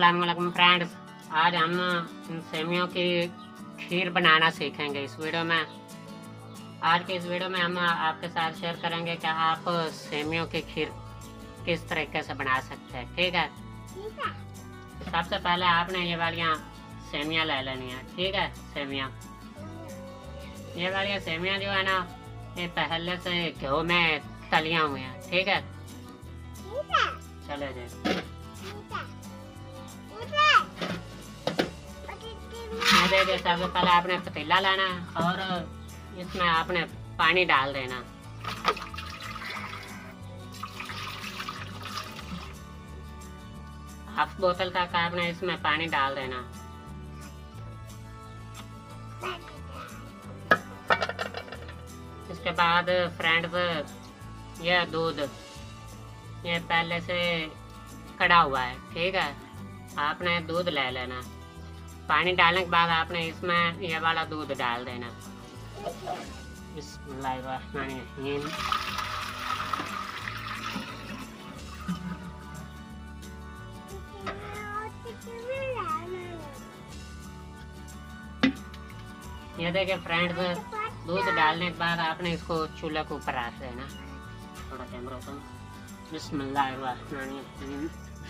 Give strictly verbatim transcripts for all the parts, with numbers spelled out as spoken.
अस्सलामुअलैकुम फ्रेंड्स, आज हम सेमियों की खीर बनाना सीखेंगे। इस वीडियो में आज के इस वीडियो में हम आपके साथ शेयर करेंगे कि आप सेमियों की खीर किस तरीके से बना सकते हैं। ठीक है, ठीक है। सबसे पहले आपने ये वालियाँ सेमियाँ ले लेनी है। ठीक है, सेमियाँ ये वाली सेमियाँ जो है ना, ये पहले से घी में तलियाँ हुई हैं। ठीक है, ठीक है। चले जी। देखिए, सबसे पहले आपने पतीला लेना है और इसमें आपने पानी डाल देना। हाफ बोतल तक आपने इसमें पानी डाल देना। इसके बाद फ्रेंड्स, ये दूध ये पहले से कड़ा हुआ है। ठीक है, आपने दूध ले लेना। पानी डालने के बाद आपने इसमें ये वाला दूध डाल देना। बिस्मिल्लाहिर्रहमानिर्रहीम। ये देखिए फ्रेंड्स, दूध डालने के बाद आपने इसको चूल्हे के ऊपर रख देना। थोड़ा कैमरा ओपन। बिस्मिल्लाहिर्रहमानिर्रहीम।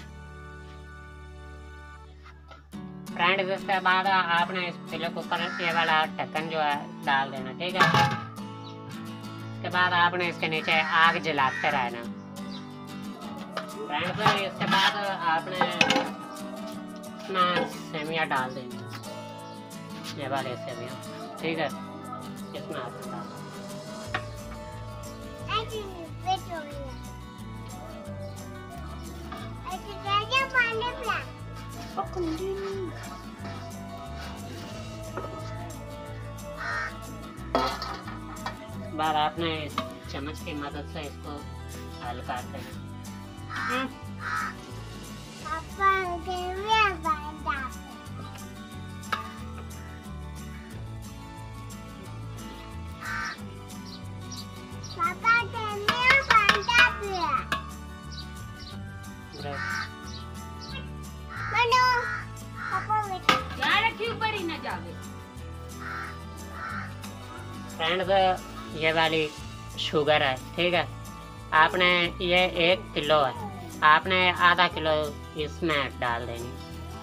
फ्रेंड्स, इसके बाद आपने इस पतीले के ऊपर ये वाला ढक्कन जो है डाल देना। ठीक है, इसके बाद आपने इसके नीचे आग जलाते रहना। फ्रेंड्स, इसके बाद आपने इसमें सेमियाँ डाल देनी, ये वाले सेमियाँ। ठीक है, इसमें आपने डाल बाद आपने इस चम्मच की मदद से इसको हल्का करना। फ्रेंड्स, ये वाली शुगर है। ठीक है, आपने ये एक किलो है, आपने आधा किलो इसमें डाल देनी।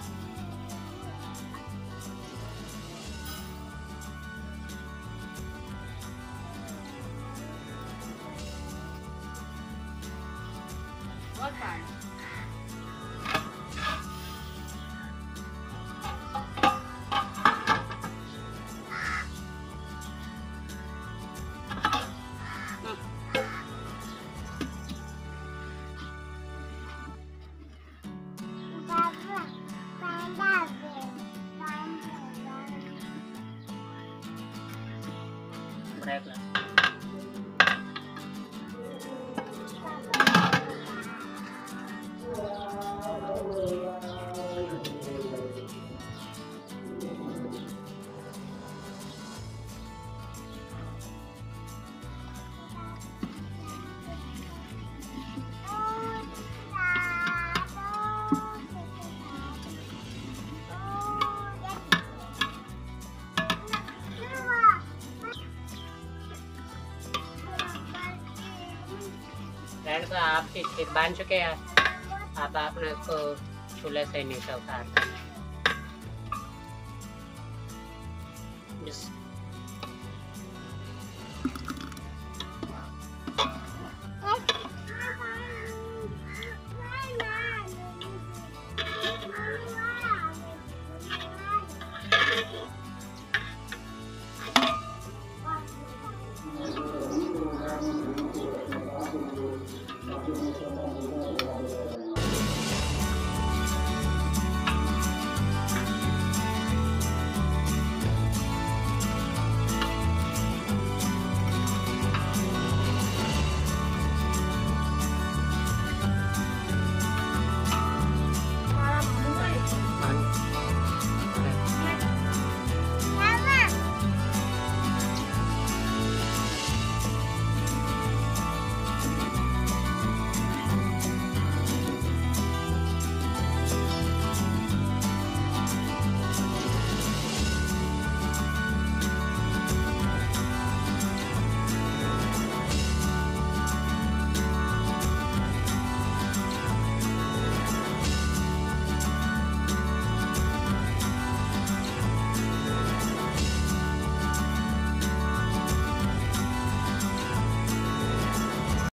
फ्रेंड्स, आपकी खीर बन चुके हैं। अब आपने इसको चूल्हे से नीचे उतार देना।